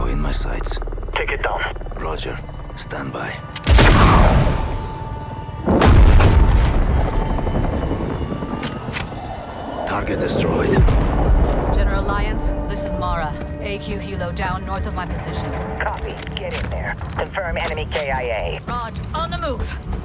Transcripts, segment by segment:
in my sights. Take it down. Roger. Stand by. Target destroyed. General Lyons, this is Mara. AQ Hilo down north of my position. Copy. Get in there. Confirm enemy KIA. Raj, on the move.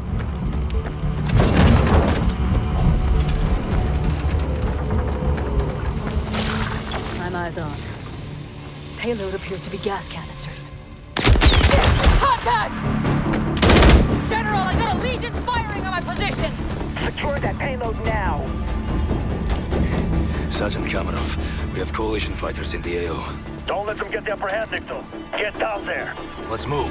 I'm eyes on. Payload appears to be gas canisters. Contact! General, I got a Legion firing on my position! Secure that payload now. Sergeant Kamarov, we have coalition fighters in the AO. Don't let them get the upper hand, Victor. Get down there. Let's move.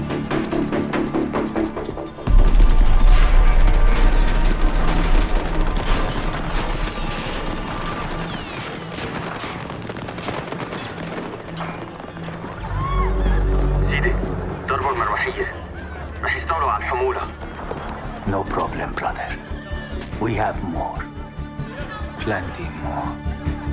سيدي ضربوا المروحية رح يستولوا على الحمولة. No problem, brother. We have more. Plenty more.